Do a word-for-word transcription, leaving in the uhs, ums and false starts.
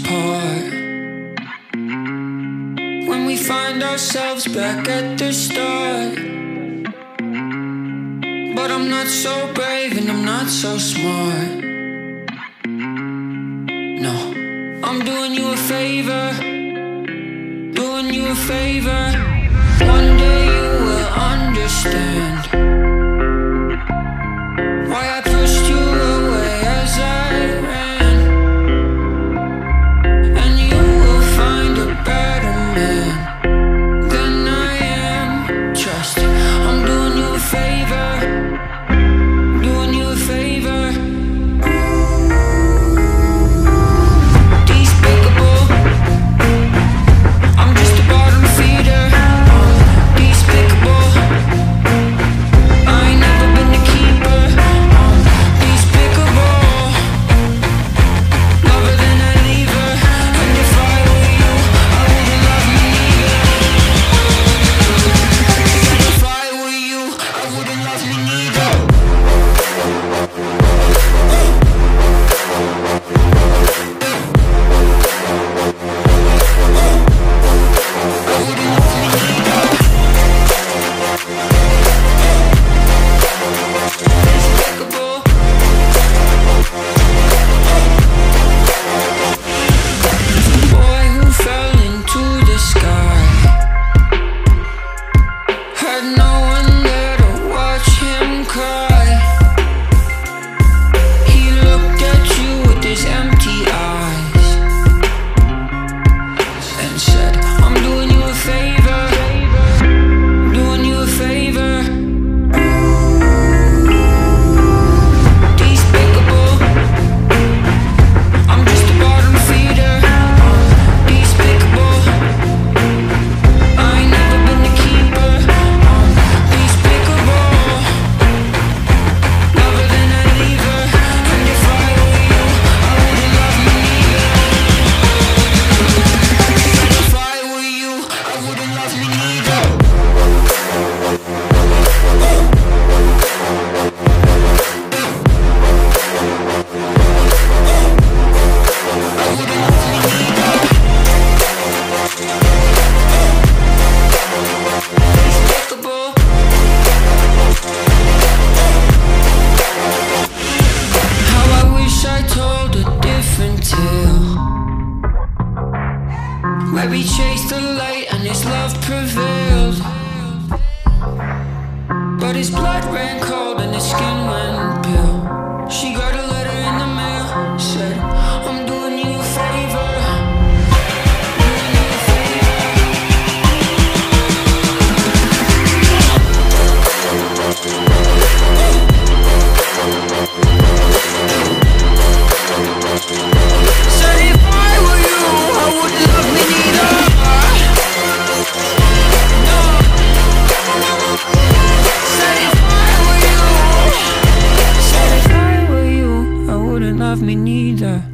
apart. When we find ourselves back at the start. But I'm not so brave and I'm not so smart. No, I'm doing you a favor, doing you a favor. One day you will understand why I pushed you away as I ran. And you will find a better man than I am. Trust, I'm doing you a favor, doing you a favor. Despicable, I'm just a bottom feeder. I'm despicable, I ain't never been the keeper. I'm despicable, lover than a leaver. And if I were you, I wouldn't love me neither. If I were you, I wouldn't love me neither. Despicable. Boy who fell into the sky, had no one there to watch him cry. He looked at you with his empty eyes and said, I'm doing you a favor, doing you a favor. Despicable, I'm just a bottom feeder. I'm despicable, I ain't never been the keeper. I'm despicable, lover than a leaver. And if I were you, I wouldn't love me neither. If I were you, I wouldn't love me neither. Despicable. How I wish I told a different tale, where we chased the light and his love prevailed. But his blood ran cold and his skin went pale. She got a letter in the mail, said, I'm doing you a favor, doing you a favor. Said if I were you, I wouldn't love me neither. No. Said if I were you, said if I were you, I wouldn't love me neither.